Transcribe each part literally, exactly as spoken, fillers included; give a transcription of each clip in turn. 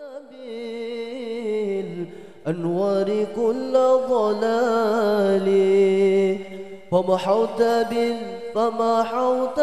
بالأنوار كل ضلال فمحوت بال فمحوت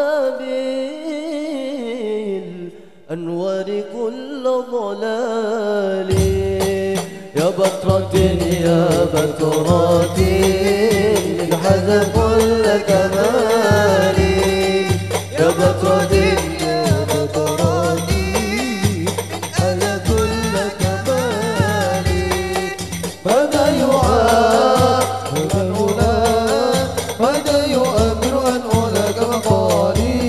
بالأنوار كل ضلال يا بطرة يا بطرة حذا كل كمال يا بطرة يا بطرة حذا كل كمال ماذا يعاب من هنا ماذا يؤمر أن هناك مقالي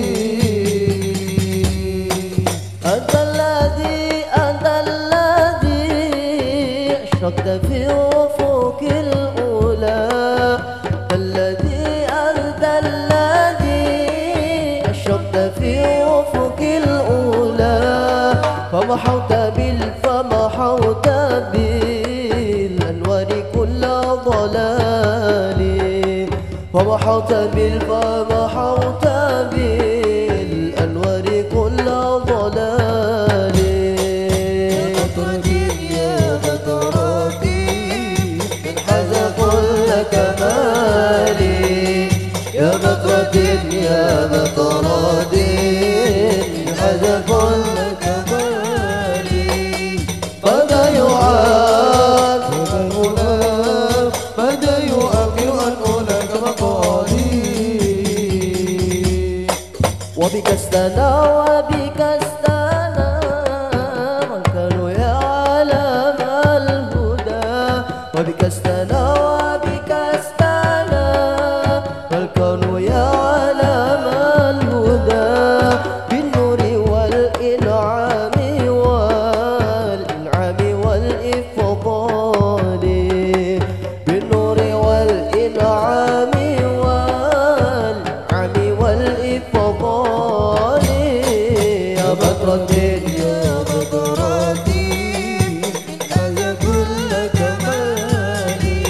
أنت الذي أنت الذي أشرقت في أفق الأولى الذي أنت الذي أشرقت في أفق الأولى فمحوت بال فمحوت بالأنوار كل ضلال فمحوت بال فمحوت بالأنوار كل ضلال يا بطرتي من حذا كل كمالي يا بطرتي يا بطرتي من حذا كل كمالي ماذا يعاب هنا ماذا يؤمر أن هناك مقالي وبك استنى وبك استنى من كانوا يعلم الهدى وبك استنى وبك استنى من كانوا يعلم الهدى بالنور والإنعام والإنعام والإفضال بالنور والإنعام والإنعام والإفضال يا بطرة يا بطرتي حذا كل كمالي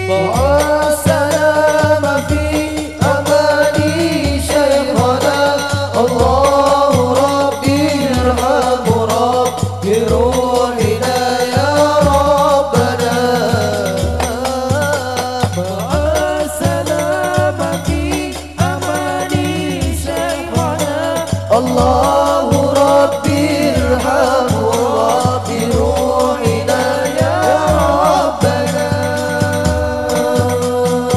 مع السلامة في أمان شيخنا الله ربي ارحم ربي روحنا يا ربنا مع السلامة في أمان شيخنا الله ربي ارحم ربي روحنا يا ربنا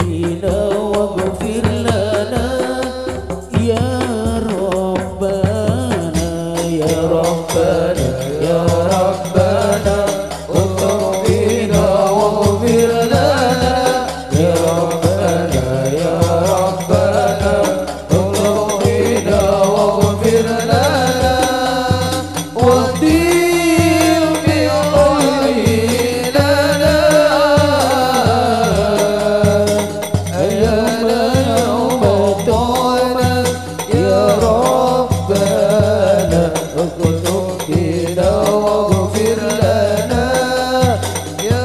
فينا واغفر لنا يا ربنا يا ربنا يا ربنا اغفر فينا واغفر لنا يا ربنا يا ربنا اغفر فينا واغفر لنا واهديهم بالخير لنا أيام يوم طعنا يا ربنا اكتب فينا واغفر لنا يا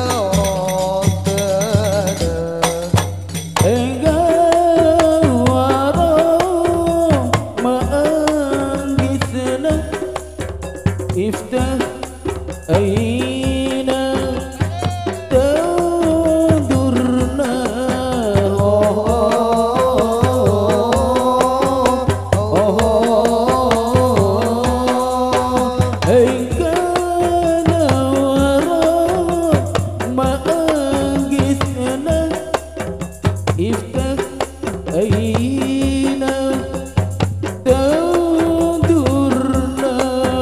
ربنا engkau warahmah angisna iftah aina tadurna iftah aina tadurna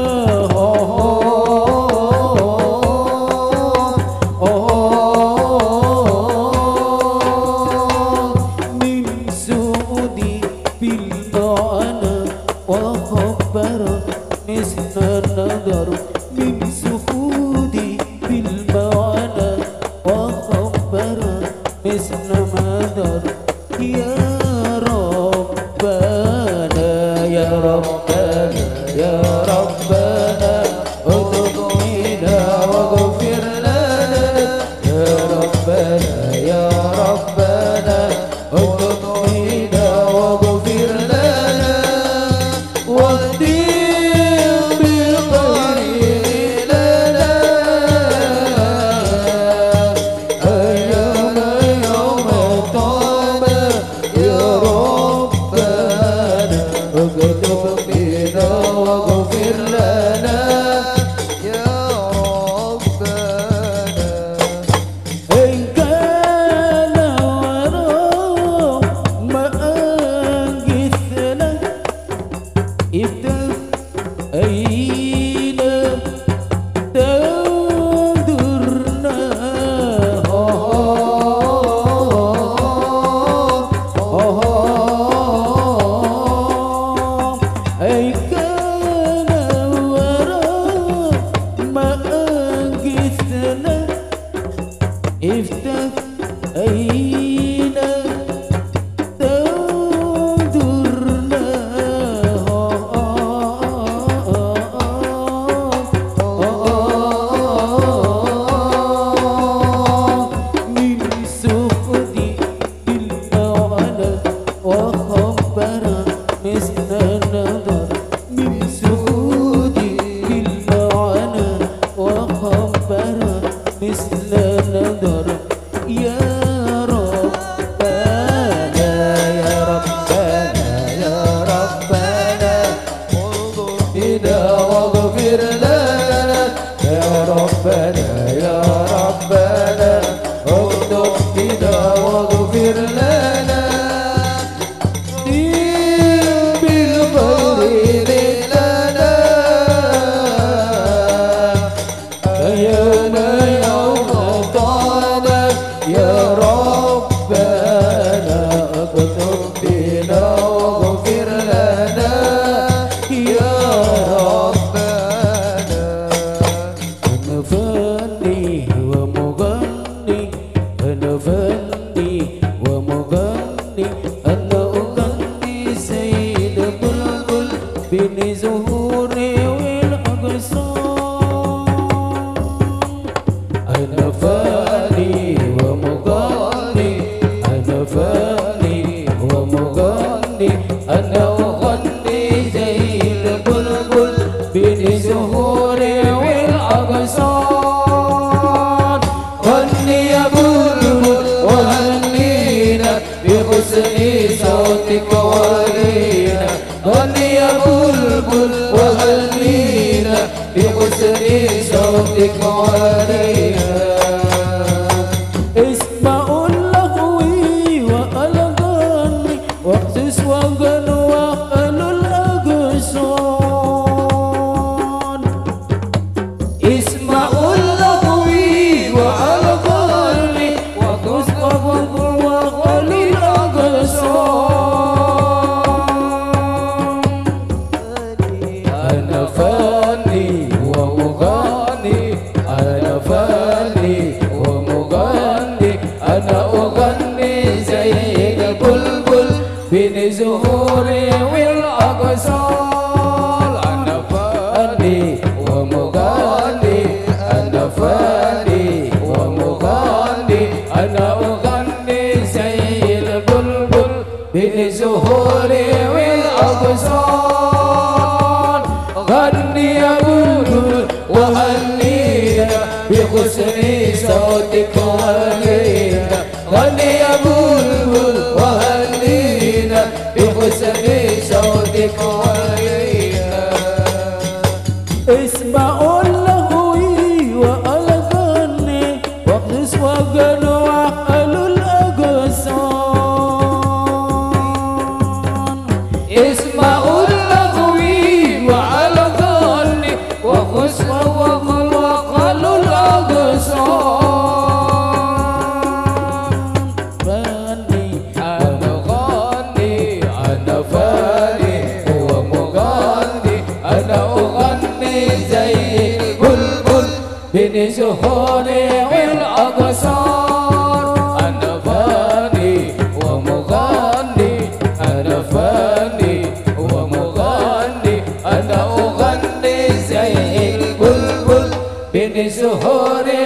min suudi bil ta'ana wa khabbara misna nadar min suudi bil ma'ana wa khabbara misna madar ya rabbana ya rabbana ya rabbana udkhilna waghfir lana ya rabbana ya rabbana udkhilna waghfir lana wahdihim bil khayr lana ayyama yawma taba ya rabbana اكتب فينا واغفر لنا يا ربنا إن كان ورحمة أنجثنا افتح أينا تنظرنا أي كان ورحمة أنجثنا افتح أينا تنظرنا من سخدي بالمعنى وخبر مثل النظر من سخدي بالمعنى وخبر مثل النظر يا ربنا يا ربنا يا ربنا انظر بنا واغفر لنا يا ربنا يا ربنا انظر بنا واغفر لنا بالخير لنا أيام يوم طعنا يا ربنا اكتب فينا واغفر لنا يا ربنا أنا فني ومغني أنا فني ومغني أنا أغني سيد بلبل بين زهوري والأغصان أنا فاني ومغني أنا فاني ومغني أنا أغني زي البلبل بين زهوري والأغصان غني يا بلبل وهنينا بحسن صوتك ولينا غني يا بلبل وهنينا بحسن صوتك ولينا اسمع اللهو بين زهوري والأغصان أنا فاني ومغني أنا فاني ومغني أنا أغني زي البلبل بين زهوري والأغصان غني يا بلبل وهنينا بحسن صوتك وهنينا غني يا بلبل وهنينا بحسن صوتك وهنينا اسمعوا اللهوي وألغني واقلس وقنوا وأهلوا الأغصان اسمعوا اللغوي وألغني وخس وقل وقالوا الأغصان غني أنا غني أنا فاني ومغني أنا أغني زي البلبل بين زهوري والأغصان أنا فاني ومغني أنا فاني ومغني أنا أغني زي البلبل بين زهوري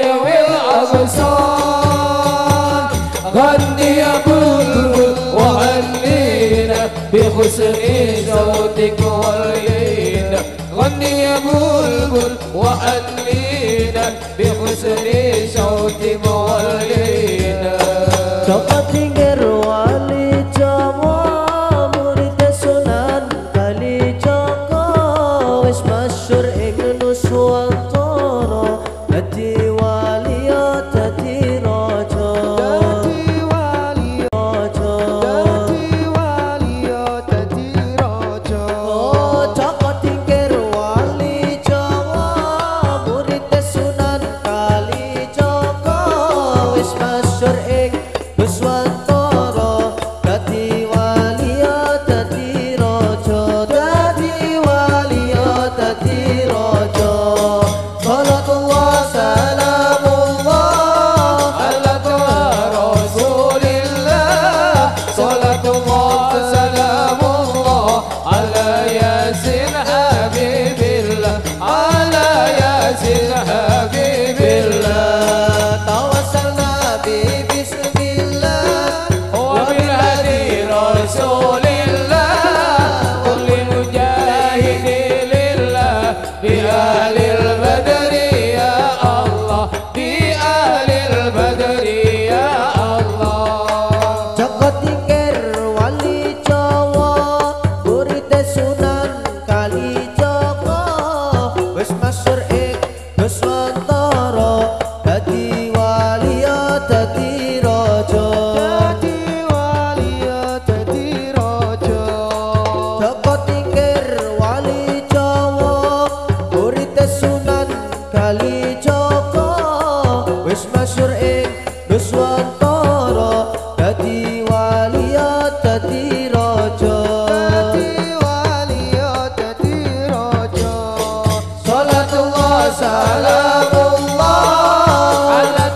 والأغصان غني يا بلبل وهنينا بحسن صوتك وهنينا غني يا بلبل وهنينا بحسن صوتك وهنينا Joko Tingkir wali Jawa murid Sunan Kalijaga wis masyhur ing Nuswantara dadi wali ya dadi raja dadi wali raja dadi wali ya dadi raja oh Joko Tingkir wali Jawa murid Sunan Kalijaga wis masyhur ing Nuswantara dadi wali ya dadi raja dadi wali ya dadi raja salatullah salamullah على رسول الله صلاة الله سلام الله على ياسين حبيب الله على ياسين حبيب الله tawassalna bi bismillah وبالهدي رسول الله كل مجاهد لله بأهل البدر يا الله بأهل البدر يا الله Joko Tingkir wali Jawa murid Sunan Kalijaga wis masyhur ing Nuswantara dadi wali ya dadi raja dadi wali ya dadi raja Joko Tingkir wali Jawa murid Sunan Kalijaga wis masyhur ing Nuswantara dadi wali ya dadi raja dadi wali ya dadi raja salatullah salamullah على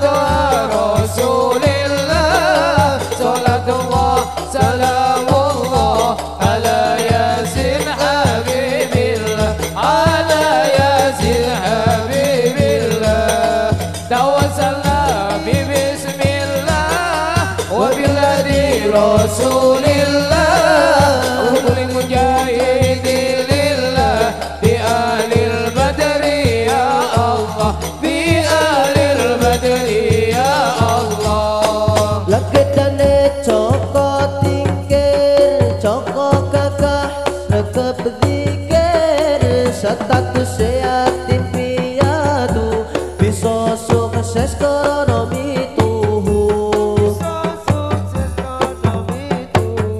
رسول الله صلاة الله سلام الله على ياسين حبيب الله على ياسين حبيب الله توسلنا ببسم الله وبالذي رسول الله وكل مجاهد لله بأهل البدر يا الله بأهل البدر يا الله Legedane Joko Tingkir Joko gagah rekep zikir status yatim piatu bisa sukses krono mituhu bisa sukses krono mituhu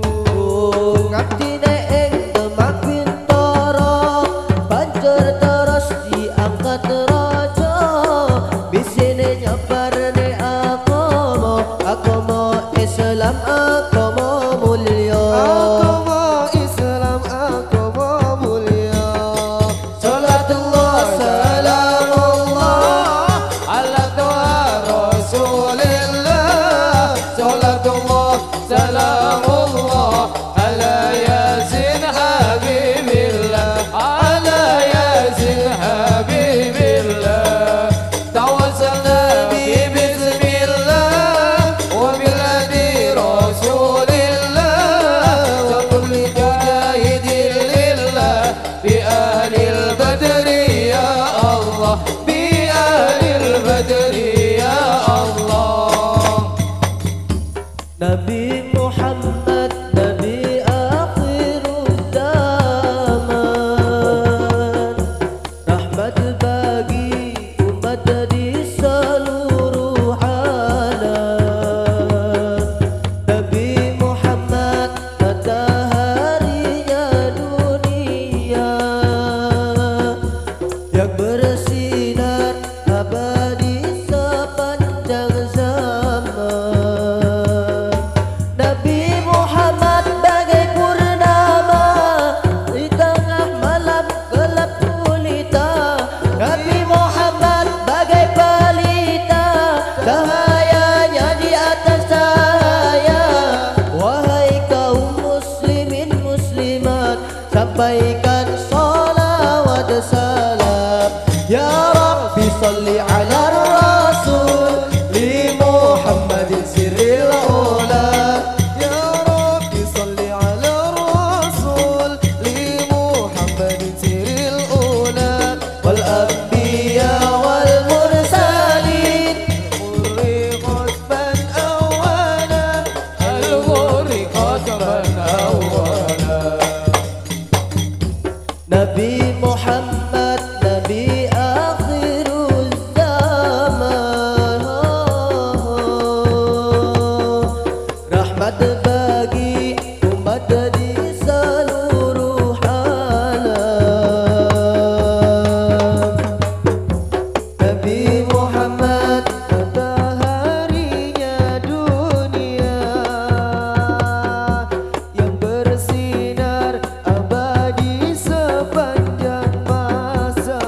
sampaikan salawat salam. Ya Rabbi salli ala Rasul li Muhammadin sirril ula. Ya Rabbi salli ala Rasul li Muhammadin sirril ula. Wal anbiya wal mursalin Al-Ghurri qasban awwala. Al-Ghurri qasban awwala. Nabi Muhammad Nabi akhirul zaman, rahmat bagi umat di seluruh alam. Nabi Muhammad mataharinya dunia yang bersinar abadi sepanjang masa.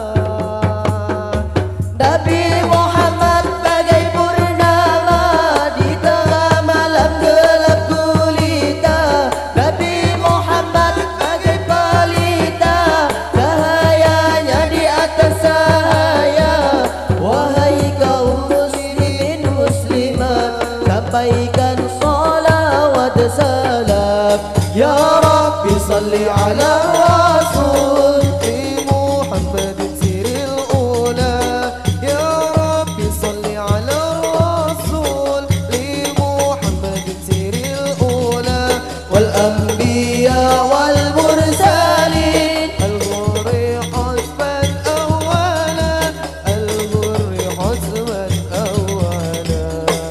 Nabi Muhammad bagai purnama di tengah malam gelap gulita. Nabi Muhammad bagai pelita, cahayanya di atas cahaya. Wahai kaum muslimin muslimat, sampaikan salawat salam. Ya Rabbi salli ala Rasul li Muhammadin sirril ula. Ya Rabbi salli ala Rasul li Muhammadin sirril ula. Wal anbiya wal mursalin Al-Ghurri qasban awwala. Al-Ghurri qasban awwala.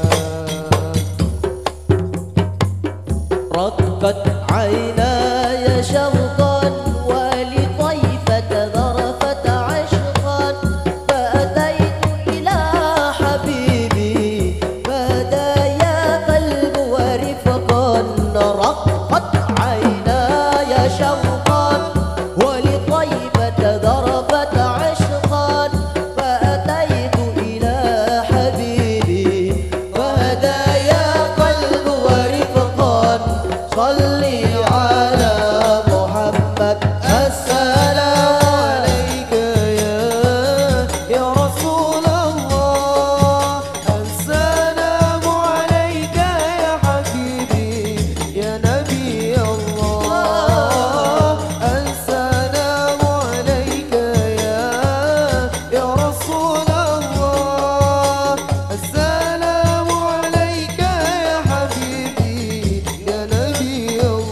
رقت عيناي شوقا ولطيفة ذرفت عشقا. فأتيت إلى حبيبي فهدايا قلب ورفقا. رقت عيناي شوقا ولطيفة ذرفت عشقا. فأتيت إلى حبيبي فهدايا قلب ورفقا. صلي على محمد السلام عليك يا يا رسول الله. السلام عليك يا حبيبي يا نبي الله. السلام عليك يا يا رسول الله. السلام عليك يا حبيبي يا نبي الله.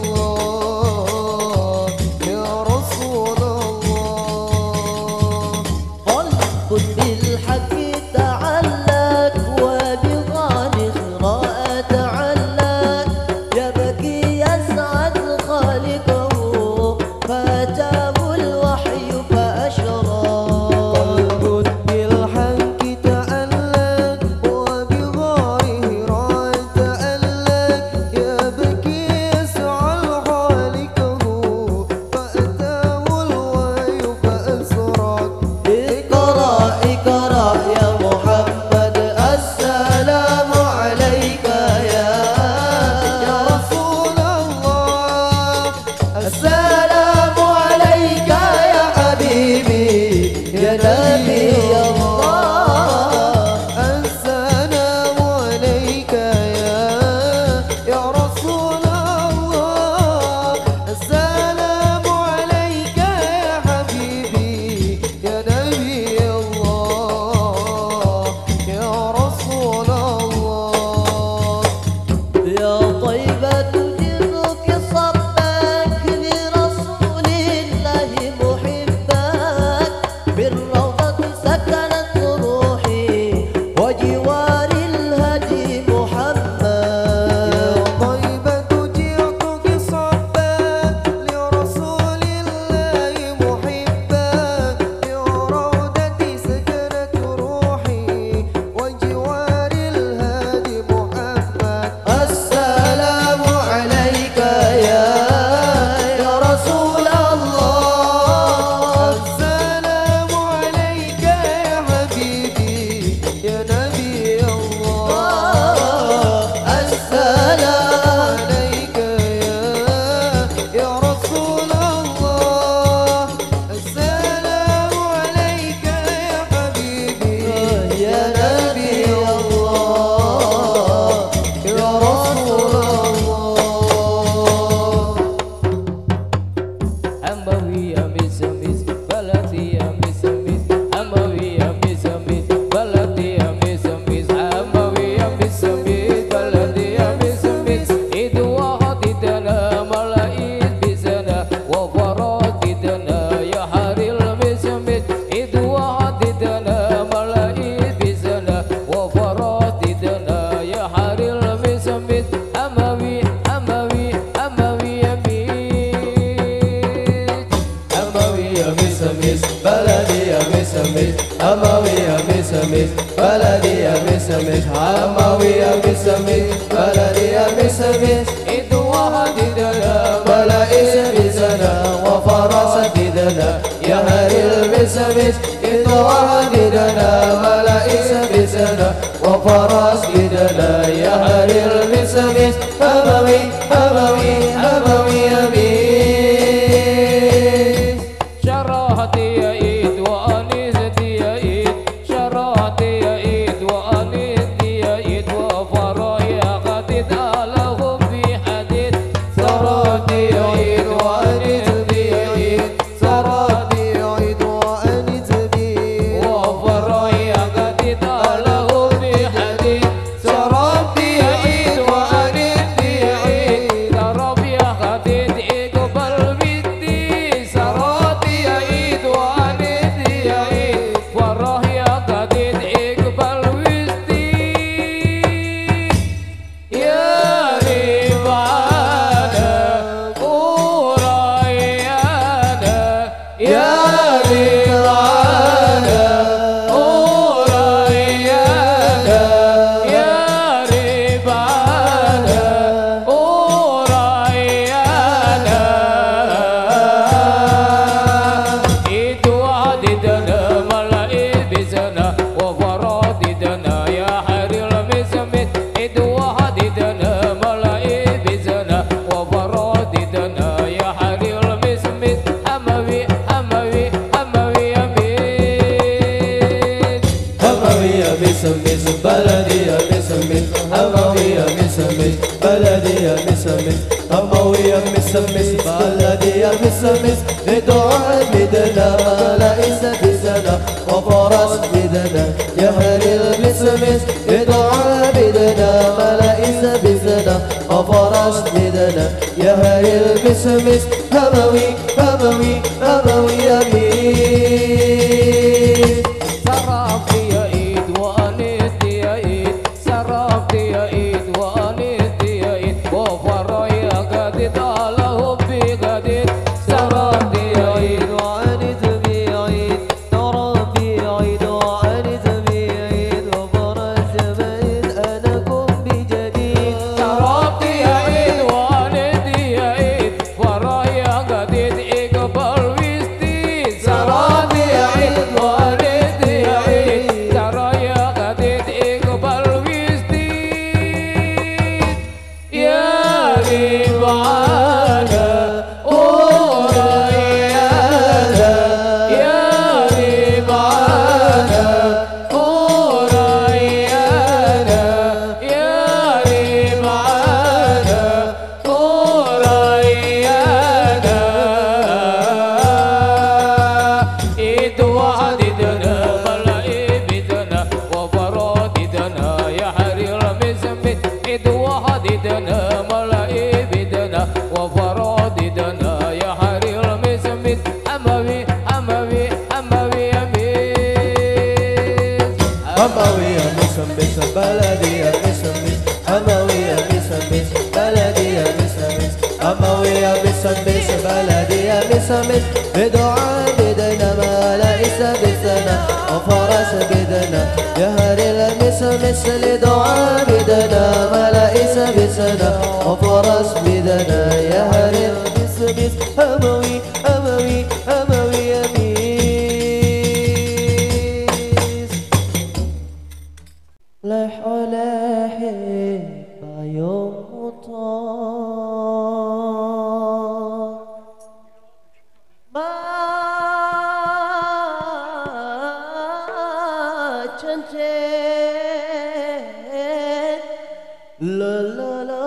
بلدي مسمس حموي مسمس بلدي مسمس إذ وحدنا بلائس بزنا وفرس ددنا يا هل المسمس إذ وحدنا بلائس بزنا وفرس ددنا يا هل المسمس حموي حموي حموي أمين شرحتي يا إيد وأنيستي يا إيد شرحتي يا إيد وأنيستي يا إيد وفرايا قدد لهم في حديد سراتي يا إيد وأنيستي يا إيد سراتي يا إيد وأنيستي وفرايا قدد لهم في حديد سراتي يا إيد وأنيستي يا إيد سرب يا قدد إقبل بدي سراتي يا إيد وأنيستي يا إيد فرح يا قدد إقبل وسطي يا ربانا ورايانا يا ربانا ورايانا يا ربانا ورايانا إيد وعددنا ملائك بزنا وفراددنا يا حرير مسمت إيد وعددنا ملائك بزنا وفراددنا يا حرير مسمت أموي أموي أموي أمين أموي يا مسمت بلدي يا مسمت أموي يا مسمت بلدي يا مسمت أموي يا مسمت بلدي يا مسمت بدعاء بدنا ملائس بزنا وفرس بدنا يا هل المسمت بدعاء بدنا ملائس بزنا وفرس بدنا يا هل المسمت أموي أموي أموي أمين سرابي يا إيد وأنيستي يا إيد سرابي يا إيد وأنيستي يا إيد وفرايا قدد على حبي قدد سرابي يا إيد وأنيستي يا إيد سرابي يا إيد وأنيستي يا إيد وفرس بيت أنكم بجديد سرابي يا إيد وأنيستي يا إيد فرايا قدد إقبل وسطي سرابي يا إيد وأنيستي يا إيد سرايا قدد إقبل وسطي يا ربانا ورايانا يا ربانا ورايانا يا ربانا ورايانا إيد وعددنا ملائك بزنا وفراددنا يا حرير مسمت إيد وعددنا ملائك بزنا وفراددنا يا حرير مسمت أموي أموي أموي أمين أموي يا مسمت بلدي يا مسمت أموي يا مسمت بلدي يا مسمت أموي يا مسمت بلدي يا مسمت بدعاء بدنا ملائس بزنا وفرس بدنا يا هل المسمس لدعاء بدنا ملائس بزنا وفرس بدنا يا هل المسمس أموي أموي أموي أميس لح لح يوم طار ما جنتين لا لا لا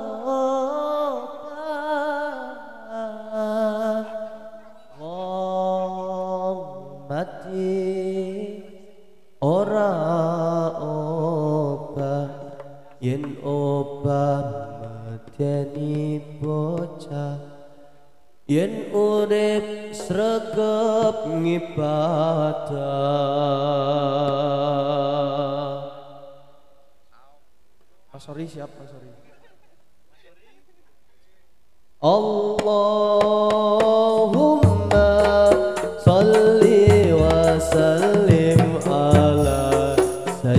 mati ora obah yen obah mateni bocah yen urip sregep ngibadah. Pak Sori siap, Pak Sori. Allahumma sholli wa sallim ala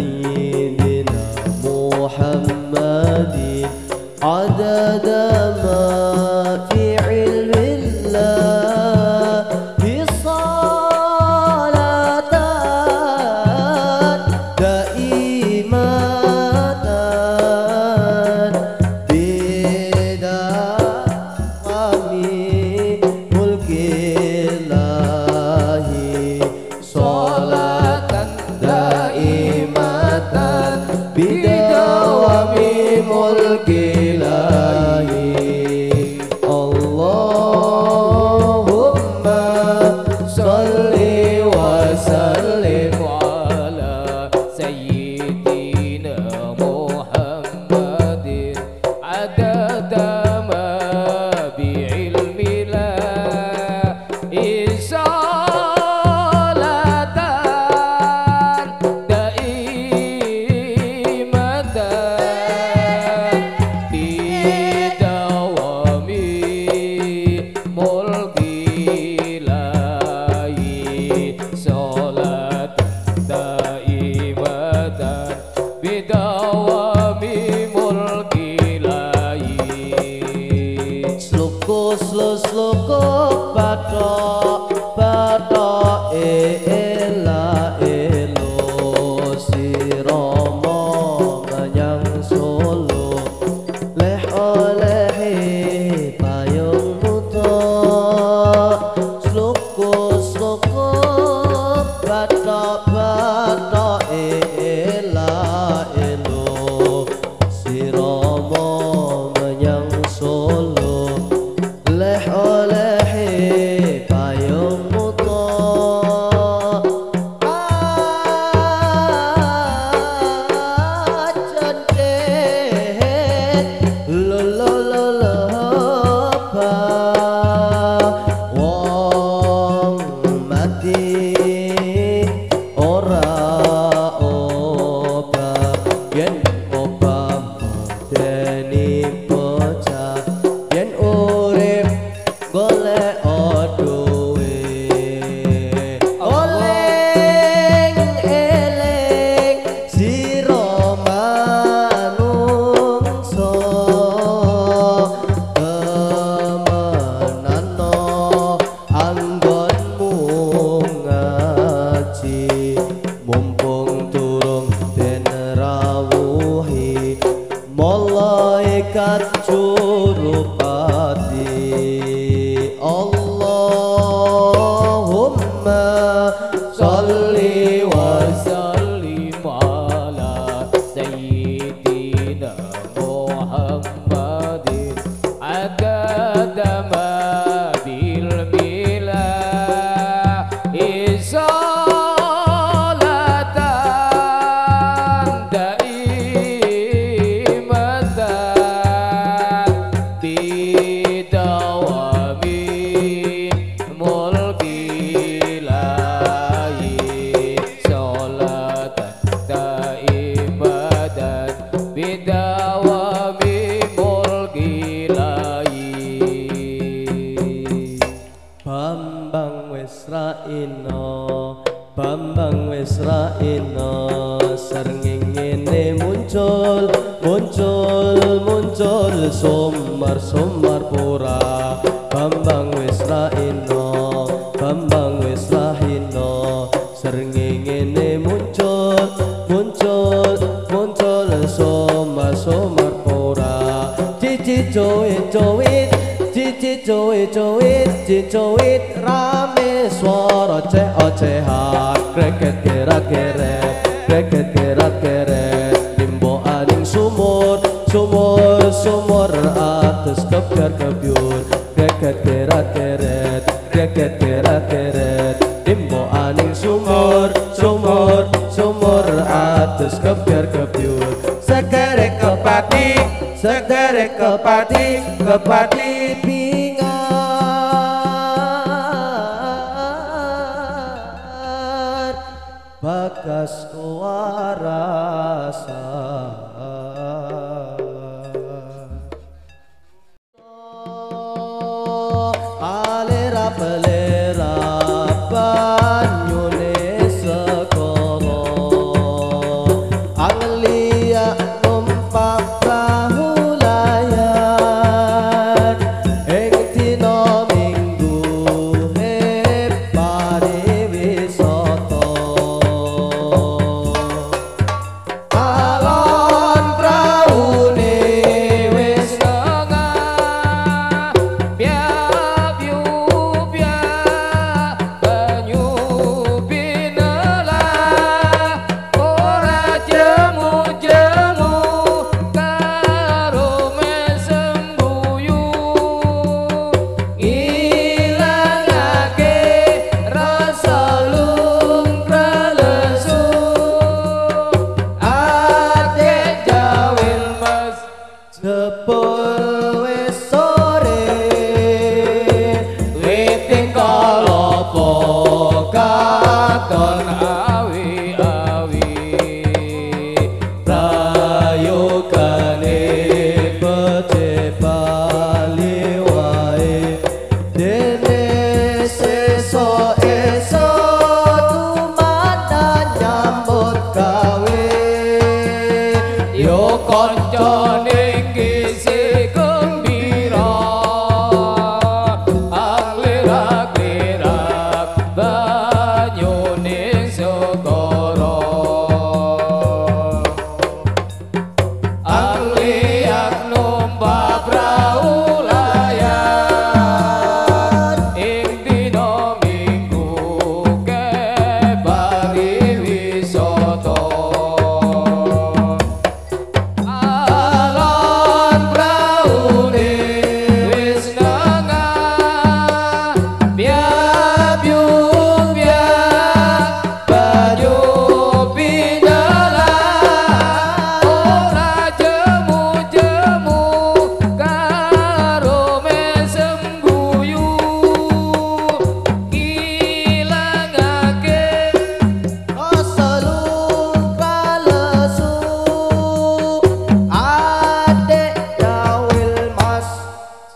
Sluko sluko batok batok ela elo siromo menyang Solo leh oleh payung muto sluko sluko batok batok ela elo siromo menyang Solo leh oleh payung muto ajan deh lo lo lo lo ba wong mati ora obah yen obah deni bocah yen urip golek duwe oleng eling sira manungsa temenano anggonmu ngaji mumpung durung den rawuhi malaikat jurupati Allahumma sholli wa وسلم على سيدنا محمد عدد ما بالملا صلاة دائمة بدوام ملك إلهي صلاة دائمة بدوام ملك إلهي Bambang wis raina Bambang wis raina srengenge muncul muncul muncul sumar sumar pura Bambang wis raina Bambang wis raina srengenge muncul muncul muncul sumar sumar pura cici joit joit cici joit joit cici joit rame suara ceh ocehan kreket gerak geret kreket gerak geret limbo aning sumur sumur sumur atas kebiar kebiur kreket gerak geret kreket gerak geret limbo aning sumur sumur sumur atas kebiar kebiur sekerek kepati sekerek kepati kepati pingat bagas warasa alera pelera banyune segoro anglia numpak perahu layar ing dina minggu hepane wisata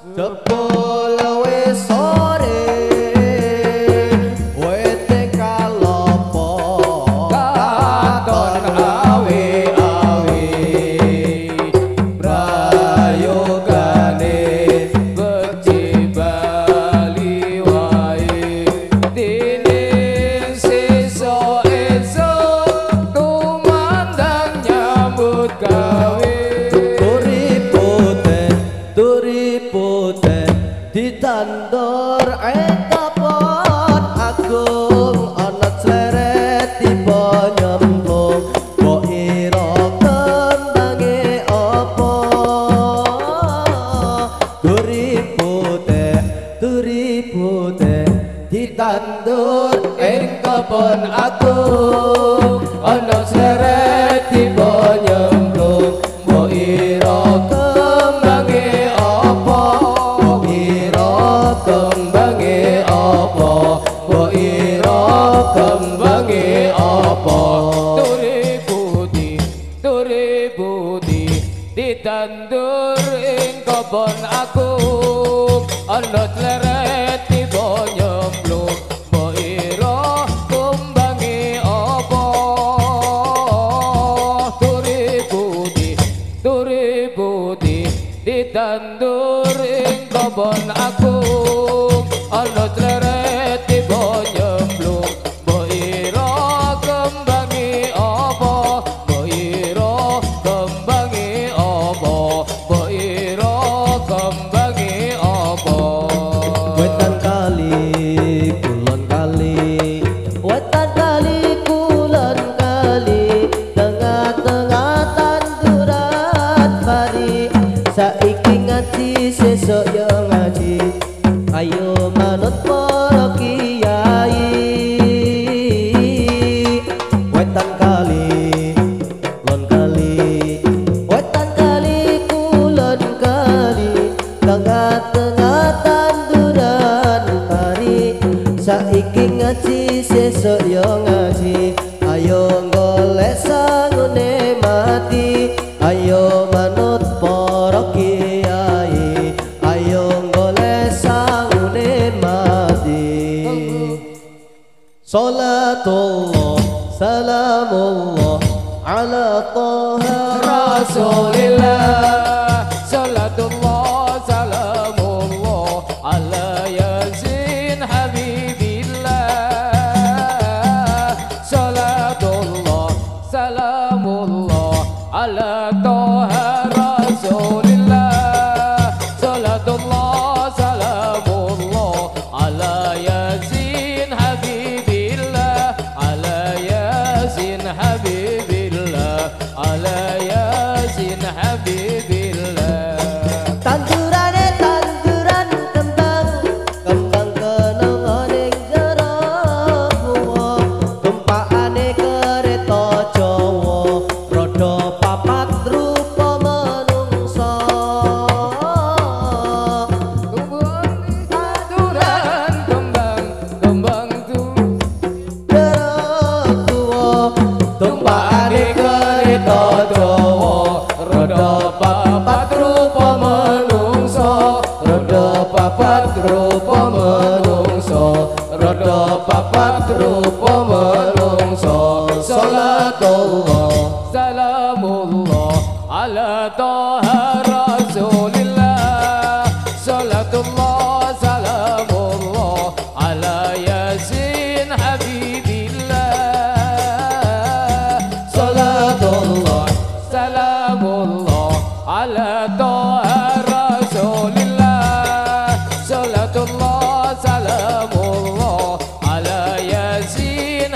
Jebul wis sore wete kalopo katon awe-awe prayogane beci bali wae dene sesuk esuk tumandang nyambut gawe turipute turipute ditandur ekapot agung ana sleret tiba nyemplung kok ira kembange apa turipute turipute ditandur ing kebon agung ana sleret tiba nyemplung mbok ira kembange apa mbok ira kembange apa mbok ira kembange apa turi budi turi budi ditandur ing kebon agung ana sleret tiba nyemplung mbok ira kumbangi apa turi budi turi budi ditandur ing kebon agung ana sleret tiba nyemplung mbok ira kembangi apa mbok ira kembangi apa mbok ira kembangi apa wetan kali kulon kali wetan kali kulon kali tengah-tengah tanduran pari saiki ngaji sesuk yo ngaji ayo manut para kiai wetan kali kulon kali wetan kali kulon kali tengah-tengah tanduran pari saiki ngaji sesuk yo ngaji ayo golek sangune mati ayo manut para kiai ayo golek sangune mati salatullah salamullah ala taha Rasulillah salatullah salamullah ala yasin habibillah salatullah salamullah ala taha Rasulillah salatullah salamullah ala yasin habibillah ala yasin habibillah ala yasin habibillah tandurane tanduran kembang kembang kenongan ing jero buwa tumpakane kereta Jawa roda papat rupa manungsa tanduran kembang kembang tu jero buwa tumpakane kereta Jawa roda papat rupa manungsa roda papat rupa manungsa roda papat rupa manungsa salatullah salamullah ala taha Rasulillah salatullah salamullah ala yasin habibillah salatullah salamullah ala taha Rasulillah salatullah salamullah ala yasin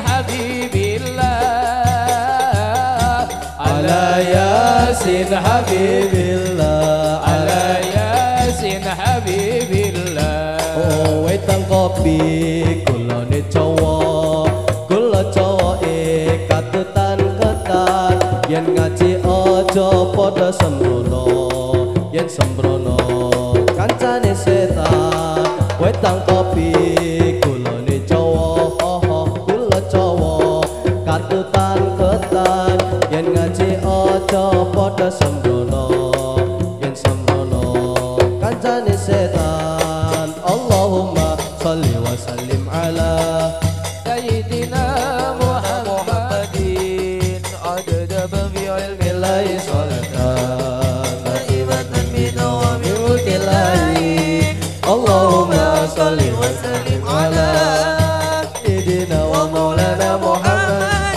habibillah ala yasin habibillah ala yasin habibillah oh wetan kopi kulone Jawa kula Jawa e katutan ketan yen ngaji aja padha sembrono yen sembrono kancane setan wetan kopi kulone Jawa kula Jawa katutan ketan yen ngaji aja padha sembrono yen sembrono kancane setan kebaikan. Allahumma salli wa sallim ala Sayyidina Muhammadin adada babi ilmillahi salatan Ibatan binawami mulkillahi. Allahumma salli wa sallim ala Sayyidina wa maulana Muhammad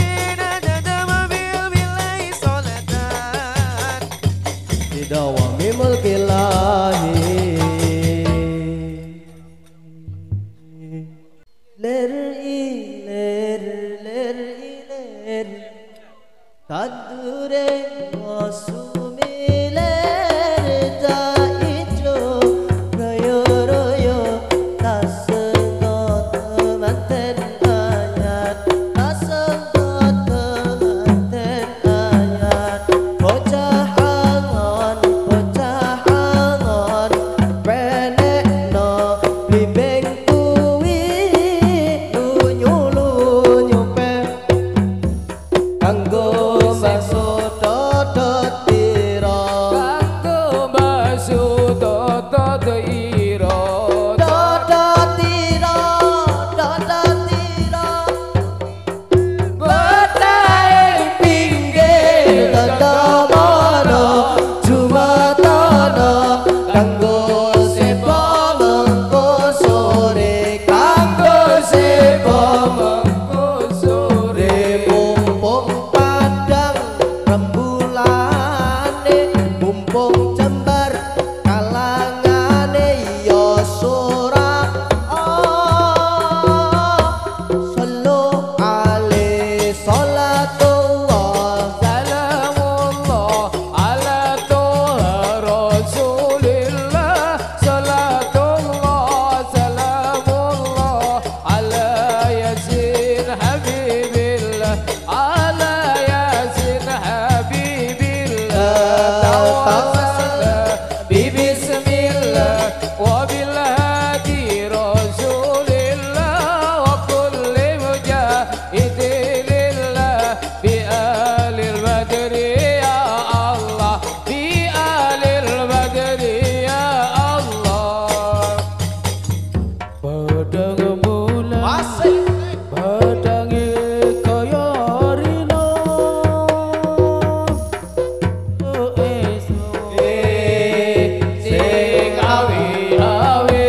bidawami mulkillahi. Ler iler ler iler tadure masumiler jaijo royo royo tasenggot temanten ayat tasenggot temanten ayat bocah angon bocah angon penekno blibeng kuwi lunyu lunyu pe kanggo bakso dodot tira Kanggo basu toto teiro dodot tira dodot tira betahe pinggir tetemono jumatono kanggo sepo mengko sore kanggo sepo mengko sore mumpung padang rembulane mumpung jembar kalangane ya surah sallu alaihi salatullah Salamullah ala toha rasulillah Salatullah salamullah ala yasin habibillah Ala yasin habibillah Tawassala bibismillah Wabil hadi rasulillah Wa kulli mujahidilillah Bi alil badri ya Allah Bi alil badri ya Allah Padang bulan padange kaya rino oh esuk sing awi-awi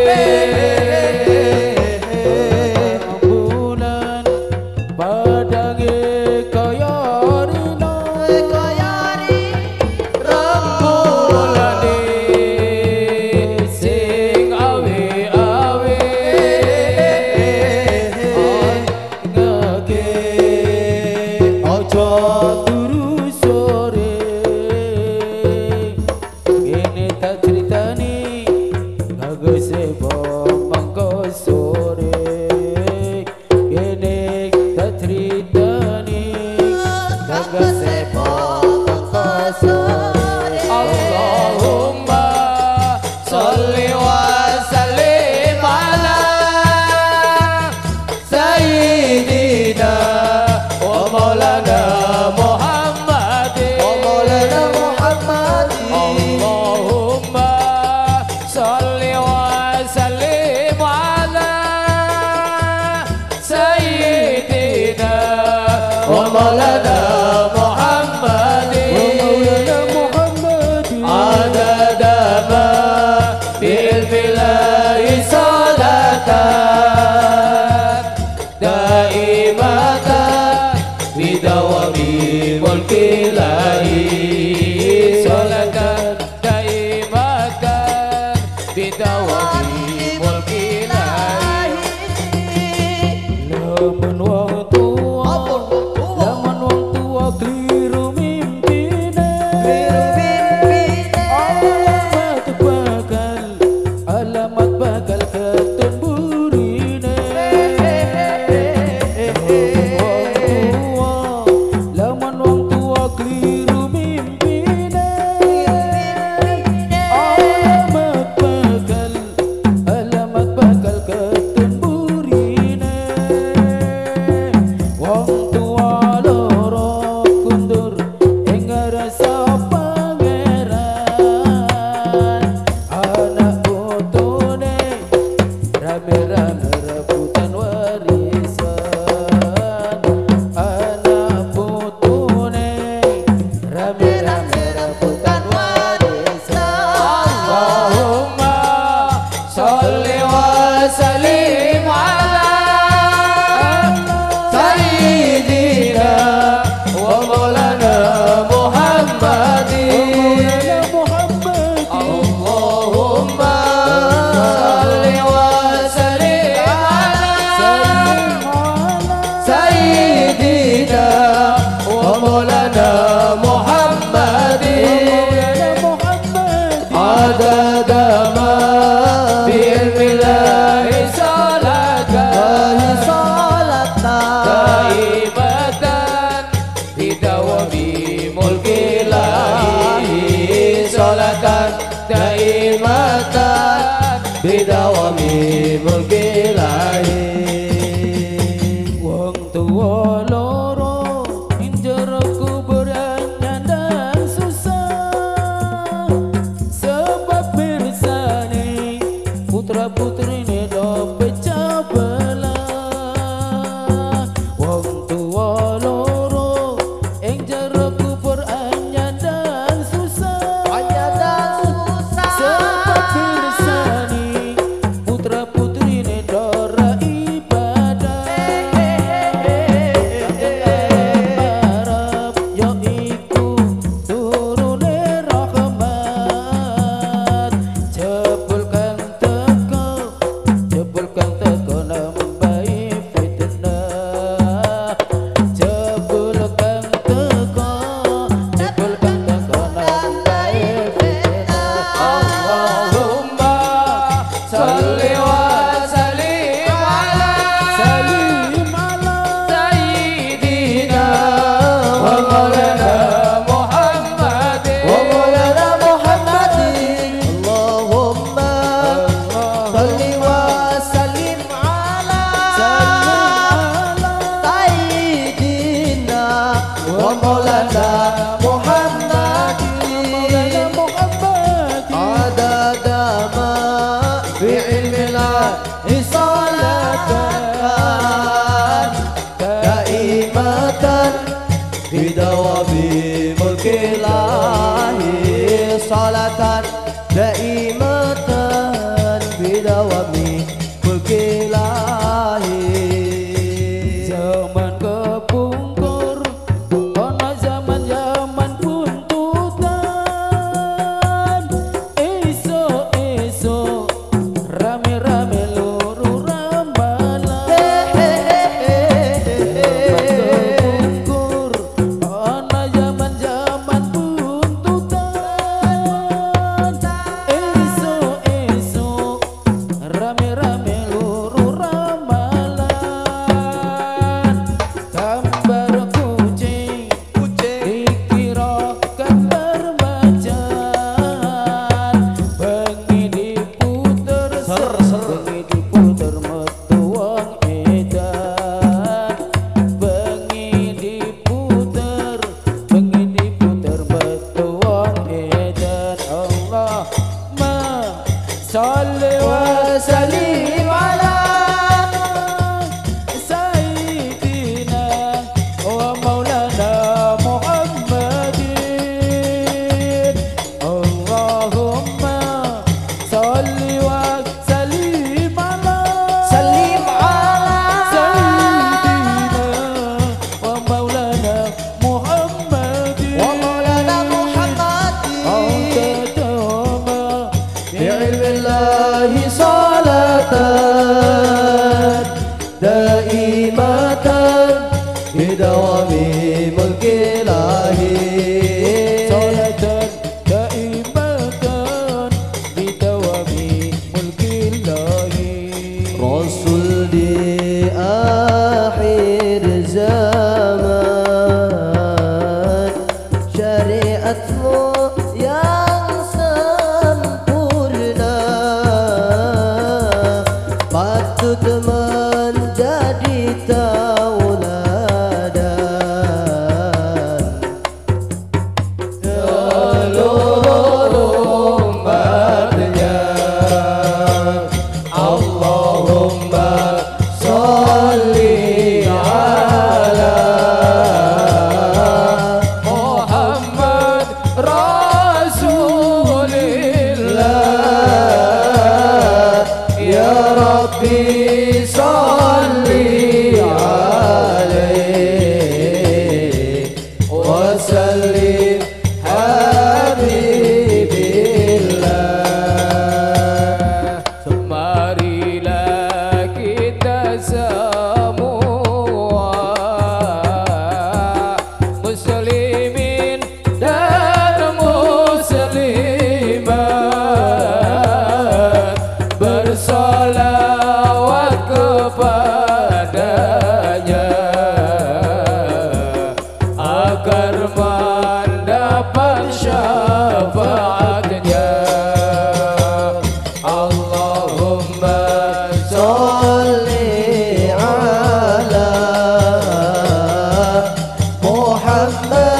bulan padange kaya rino Rembulan sing awi-awi ngake aja turu sore ini tak ceritani lagu sebo mangko sore ini tak ceritani lagu sebo mangko sore Allahumma salli wa sallim ala Sayyidina wa maulana Muhammadin wa maulana Muhammadin. Allahumma salli wa sallim ala Sayyidina wa maulana Muhammadin adada ma bil bilahi salatan daimatan bidawami mulkilahi salatan daimatan bidawami mulkilahi lamun wong tua lamun wong tua keliru mimpine alamat bakal alamat bakal ketun burine wong tua lamun wong tua keliru mimpine alamat bakal صل وسلم على سيدنا ومولانا محمد اللهم صل وسلم على سيدنا ومولانا محمد عدد ما بعلم الله صلاة دائمة بدوام ملك الله صلاة دائمة بدوام ملك الله. Wong tuwa loro ing jero kuburan nyandang susah, sebab mirsani putra putrine do pecah belah. Wong tuwa loro ing jero kuburan nyandang susah, sebab mirsani putra putrine do ra ibadah. Arab yo iku turune rahmat, jebul kang teko jebul kang teko nambahi fitnah, jebul kang teko jebul kang teko nambahi fitnah. Allahumma salli wa sallim ala Salim ala sayyidina wa maulana Muhammad wa maulana Muhammadin. Allahumma salli wa sallim ala sayyidina wa maulana Muhammadin عدد ما في علم الله صلاة دائمة بدوام ملك الله صلاة دائمة بدوام ملك الله. Zaman kepungkur, ono zaman-zaman buntutan. Esok-esok rame-rame luru rambalan. Kepungkur, ono zaman-zaman buntutan. Esok-esok rame-rame luru rambalan. Gambar kucing dikira gambar macan, bengi diputer bengi diputer metu wong edan, bengi diputer bengi diputer metu wong edan. Allahumma sholli wa sallim ala sayyidina wa maulana Muhammadin. Allahumma sholli wa sallim ala Salim ala sayyidina wa maulana Muhammadin. wa maulana Muhammadin بعلم الله صلاة دائمة بدوام ملك الله صلاة دائمة بدوام ملك الله. رسول di akhir zaman, syariatmu yang sempurna patut menjadi tauladan. seluruh umatnya. Allahumma sholli ala Muhammad Rasulillah ربي صلي عليه وسلم حبيبي الله. Marilah kita semua muslimin dan muslimat bersolawat kepadanya agar mendapat syafaatnya. Allahumma Sholli ala Muhammad